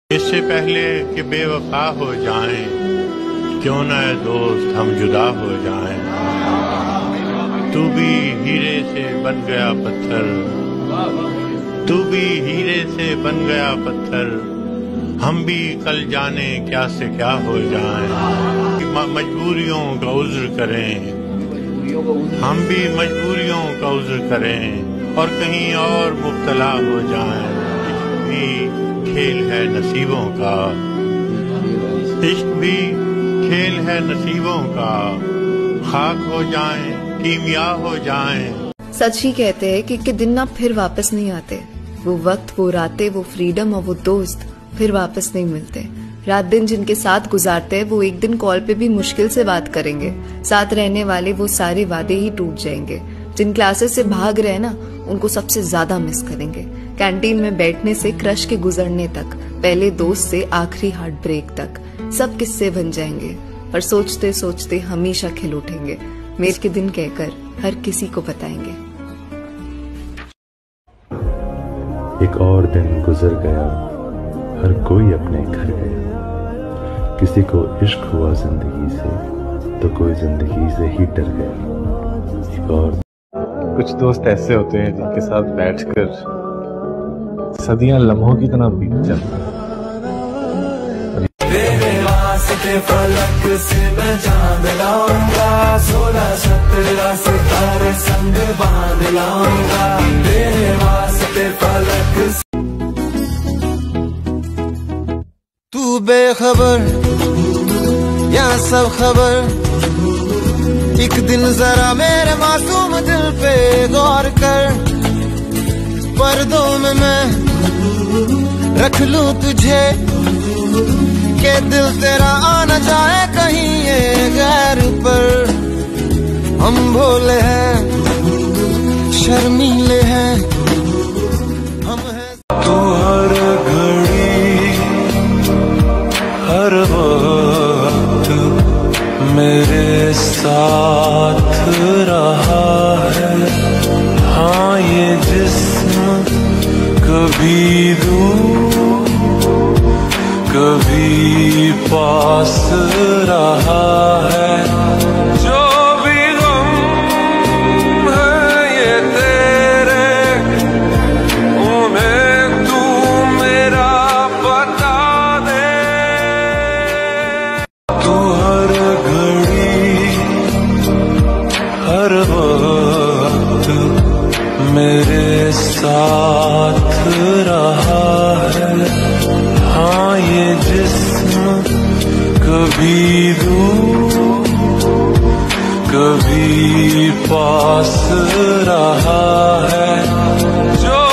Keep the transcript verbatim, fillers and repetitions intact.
इससे पहले कि बेवफा हो जाएं, क्यों न ऐ दोस्त हम जुदा हो जाएं। तू भी हीरे से बन गया पत्थर, तू भी हीरे से बन गया पत्थर, हम भी कल जाने क्या से क्या हो जाएं। मजबूरियों का उज्र करें, हम भी मजबूरियों का उज्र करें और कहीं और मुब्तला हो जाएं। इश्क भी खेल है नसीबों का, इश्क भी खेल है नसीबों का, खाक हो जाएं, कीमिया हो जाएं। सच ही कहते हैं कि, कि दिन ना फिर वापस नहीं आते। वो वक्त, वो रातें, वो फ्रीडम और वो दोस्त फिर वापस नहीं मिलते। रात दिन जिनके साथ गुजारते हैं वो एक दिन कॉल पे भी मुश्किल से बात करेंगे। साथ रहने वाले वो सारे वादे ही टूट जाएंगे। जिन क्लासेस से भाग रहे हैं ना, उनको सबसे ज्यादा मिस करेंगे। कैंटीन में बैठने से क्रश के गुजरने तक, पहले दोस्त से आखिरी हार्ट ब्रेक तक, सब किस्से बन जाएंगे। पर सोचते सोचते हमेशा खिल उठेंगे। मेरे के दिन कहकर हर किसी को बताएंगे। एक और दिन गुजर गया, हर कोई अपने घर गया। किसी को इश्क हुआ जिंदगी से, तो कोई जिंदगी से ही डर गया। एक और कुछ दोस्त ऐसे होते हैं जिनके साथ बैठकर सदियां लम्हों की तरह बीत जाती हैं। तेरे वास्ते फलक से मैं चांद लाऊंगा, सोलह सत्रह सितारे संग बांध लाऊंगा। तेरे वास्ते फलक से तू बेखबर या सब खबर, एक दिन जरा मेरे मासूम दिल पे गौर कर। पर्दों में मैं रख लूं तुझे, के दिल तेरा आना जाए कहीं ये गैर पर। हम भोले हैं, शर्मीले हैं, हम हैं। तू हर घड़ी हर वक्त मेरे साथ रहा है। हाँ ये जिस्म कभी दूर कभी पास रहा है। जो भी गम है ये तेरे, उन्हें तू मेरा बता दे। तू हर घड़ी हर वक्त मेरे साथ रहा है। हाँ ये जिस्म कभी दूर कभी पास रहा है। जो